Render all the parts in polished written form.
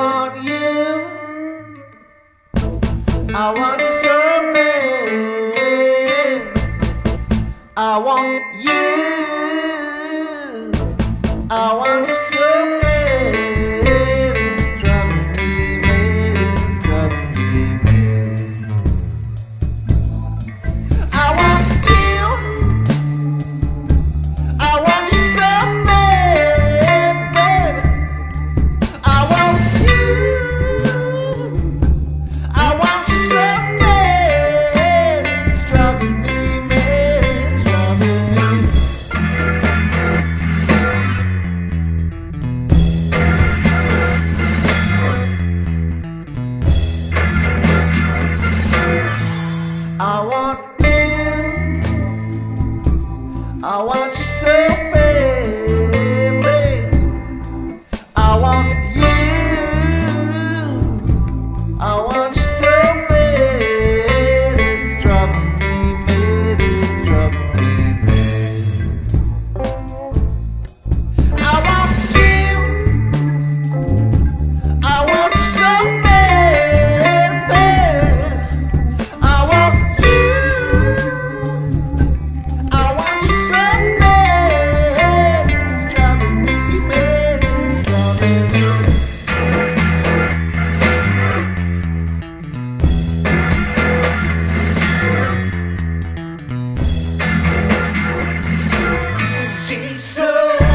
want you. I want you so bad. I want you. I want you so bad. It's driving me mad. It's driving me mad. I want you. I want you so bad, baby. I want you. I want you so bad. It's driving me mad. It's driving me. I want you. I want you so bad, babe. I want you. I want you so bad. It's driving me mad. It's driving me mad. I want you. I want you so bad, babe. I want you. I want you so bad. It's driving me mad. It's driving me. She's so.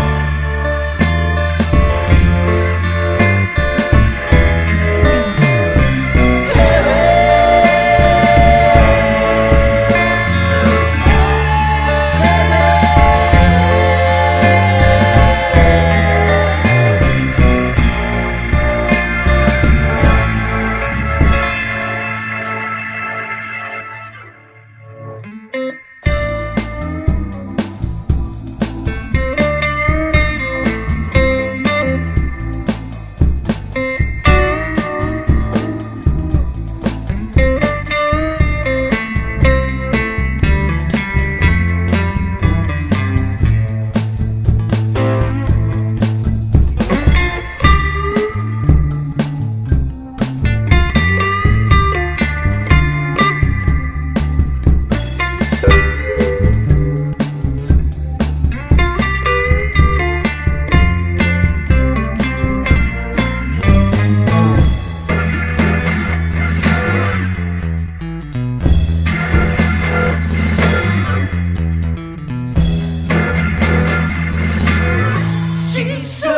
She's so.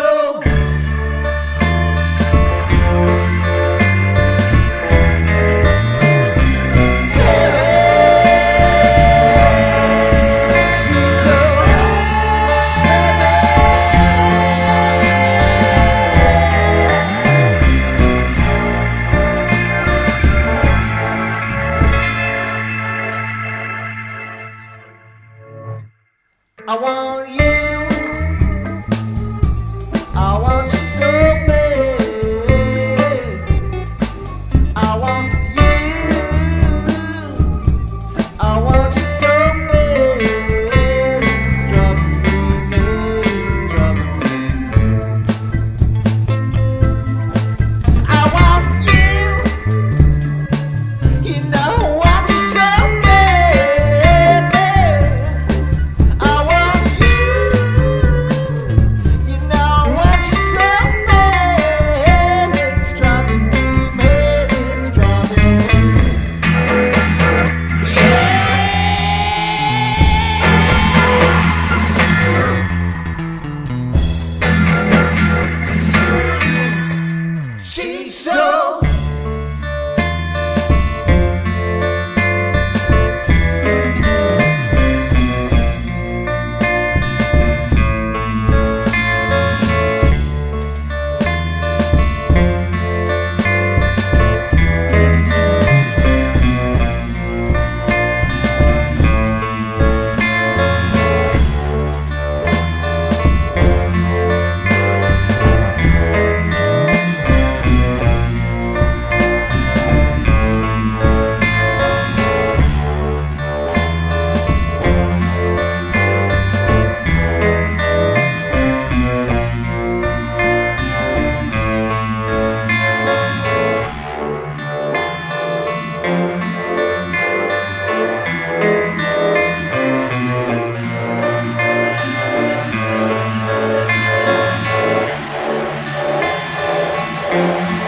She's so. I want you. I want you so bad. I want you. I want you so bad. It's driving me mad. It's driving me mad. I want you. You know I want you so bad, babe. I want you. You know I want you so bad. It's driving me mad. It's driving me. She's so. Thank you.